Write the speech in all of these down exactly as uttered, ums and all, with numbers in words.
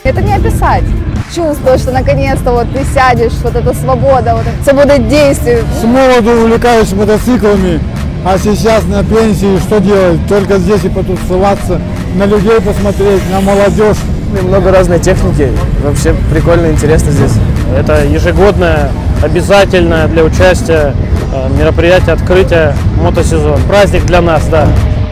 Это не описать. Чувство, что наконец-то вот ты сядешь, вот эта свобода, вот эта свобода действий. С молоду увлекаюсь мотоциклами, а сейчас на пенсии что делать? Только здесь и потусоваться, на людей посмотреть, на молодежь. Много разной техники, вообще прикольно, интересно здесь. Это ежегодное, обязательное для участия мероприятие открытия мотосезона. Праздник для нас, да.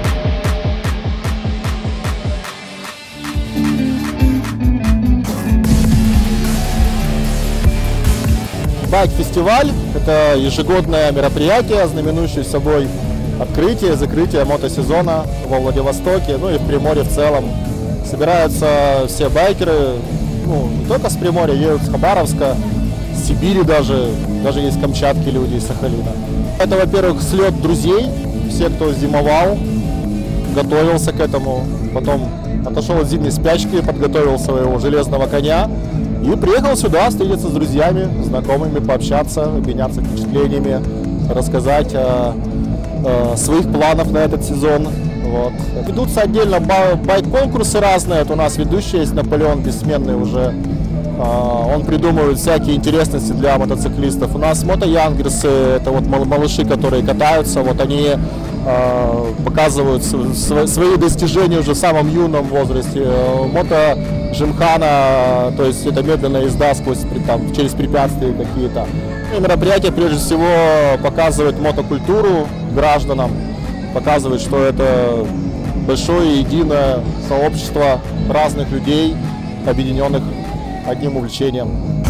Байк-фестиваль – это ежегодное мероприятие, знаменующее собой открытие, закрытие мотосезона во Владивостоке, ну и в Приморье в целом. Собираются все байкеры, ну, не только с Приморья, едут с Хабаровска, с Сибири даже, даже есть с Камчатки люди, из Сахалина. Это, во-первых, слет друзей, все, кто зимовал, готовился к этому, потом отошел от зимней спячки, подготовил своего железного коня и приехал сюда встретиться с друзьями, знакомыми, пообщаться, обменяться впечатлениями, рассказать о, о своих планах на этот сезон. Вот. Ведутся отдельно байк-конкурсы разные. Это у нас ведущий есть Наполеон, бессменный уже. Он придумывает всякие интересности для мотоциклистов. У нас мотоянгерсы, это вот малыши, которые катаются. Вот они показывают свои достижения уже в самом юном возрасте. Мото-жимхана, то есть это медленная езда сквозь, там, через препятствия какие-то. И мероприятие прежде всего показывает мотокультуру гражданам, показывает, что это большое единое сообщество разных людей, объединенных одним увлечением.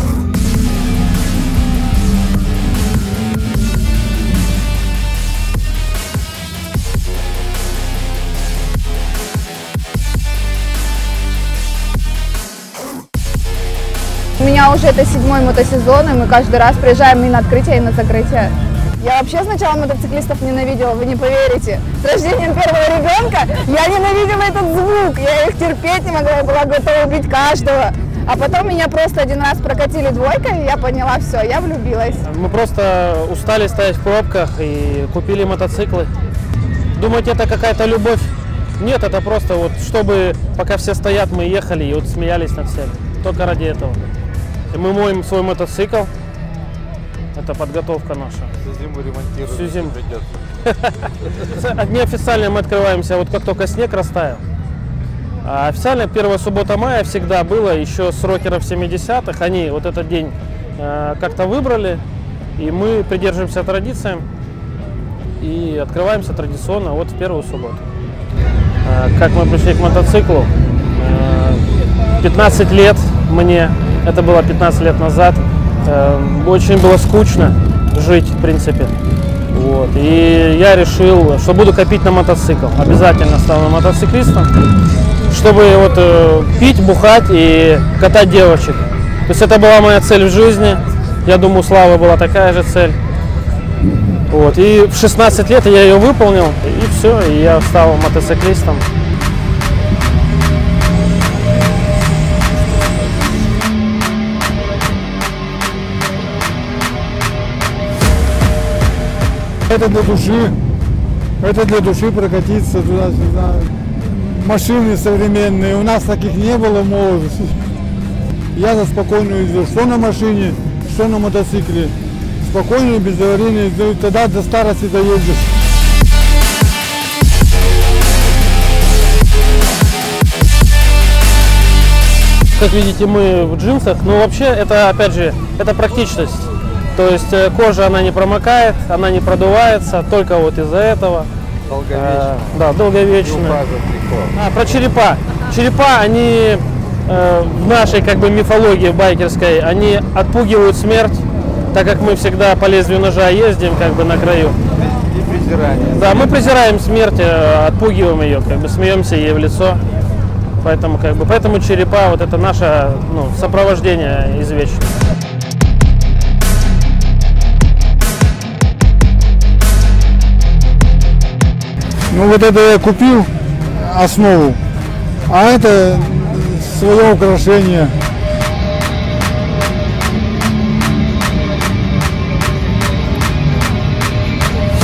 У меня уже это седьмой мотосезон, и мы каждый раз приезжаем и на открытие, и на закрытие. Я вообще сначала мотоциклистов ненавидела, вы не поверите. С рождением первого ребенка я ненавидела этот звук, я их терпеть не могла, я была готова убить каждого. А потом меня просто один раз прокатили двойкой, и я поняла, все, я влюбилась. Мы просто устали стоять в пробках и купили мотоциклы. Думаете, это какая-то любовь? Нет, это просто вот, чтобы пока все стоят, мы ехали и вот смеялись над всем. Только ради этого. И мы моем свой мотоцикл. Это подготовка наша. Всю зиму ремонтируем. Всю зиму. Неофициально мы открываемся, вот как только снег растаял. А официально первая суббота мая всегда было, еще с рокеров семидесятых. Они вот этот день э, как-то выбрали, и мы придерживаемся традициям и открываемся традиционно вот в первую субботу. Э, как мы пришли к мотоциклу? Э, пятнадцать лет мне, это было пятнадцать лет назад. Очень было скучно жить, в принципе. Вот. И я решил, что буду копить на мотоцикл. Обязательно стану мотоциклистом, чтобы вот, э, пить, бухать и катать девочек. То есть это была моя цель в жизни. Я думаю, у Славы была такая же цель. Вот. И в шестнадцать лет я ее выполнил, и все, и я стал мотоциклистом. Это для души, это для души прокатиться туда-сюда. Машины современные, у нас таких не было в молодости. Я за спокойную езду, что на машине, что на мотоцикле. Спокойную, безаварийную езду, тогда до старости доедешь. Как видите, мы в джинсах, но вообще это, опять же, это практичность. То есть кожа, она не промокает, она не продувается, только вот из-за этого. Долговечно. Э, да, долговечно. А, про черепа. Черепа, они э, в нашей как бы мифологии байкерской, они отпугивают смерть, так как мы всегда по лезвию ножа ездим как бы на краю. И презирание. Да, мы презираем смерть, отпугиваем ее, как бы смеемся ей в лицо. Поэтому, как бы, поэтому черепа, вот это наше, ну, сопровождение извечно. Ну вот это я купил основу, а это свое украшение.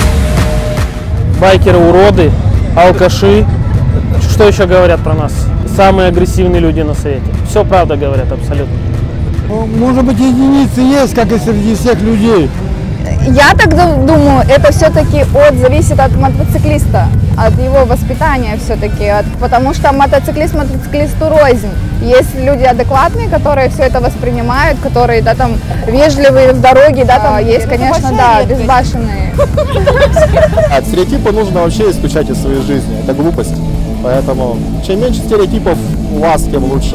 Байкеры уроды, алкаши. Что еще говорят про нас? самые агрессивные люди на свете. Все правда говорят абсолютно. Ну, может быть, единицы есть, как и среди всех людей. Я так ду- думаю, это все-таки от, зависит от мотоциклиста, от его воспитания все-таки, потому что мотоциклист мотоциклисту рознь. Есть люди адекватные, которые все это воспринимают, которые, да, там, вежливые в дороге, да, там, есть, конечно, да, безбашенные. От стереотипа нужно вообще исключать из своей жизни, это глупость. Поэтому чем меньше стереотипов у вас, тем лучше.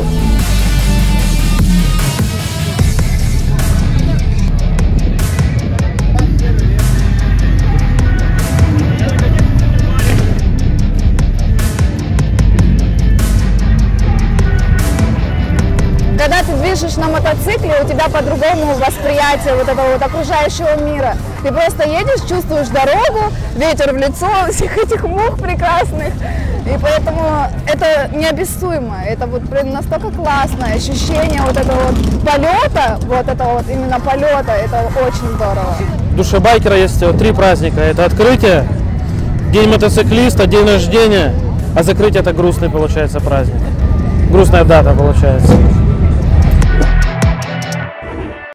Когда ты движешь на мотоцикле, у тебя по-другому восприятие вот этого вот окружающего мира. Ты просто едешь, чувствуешь дорогу, ветер в лицо, всех этих мух прекрасных. И поэтому это неописуемо. Это вот блин, настолько классное ощущение вот этого вот полета, вот этого вот именно полета, это очень здорово. В душе байкера есть три праздника. Это открытие, день мотоциклиста, день рождения, а закрытие это грустный получается праздник. Грустная дата получается.